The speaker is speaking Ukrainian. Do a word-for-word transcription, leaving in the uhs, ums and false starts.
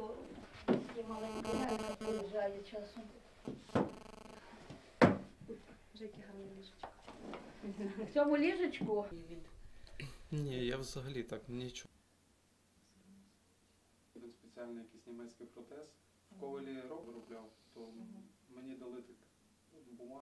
сторону. Є маленька лялька приїжджає часом. Вже яке гарне ліжечко. В цьому ліжечку Ні, я взагалі так нічого. Один спеціальний якийсь німецький протез. В Ковелі виробляв, то мені дали так бумагу.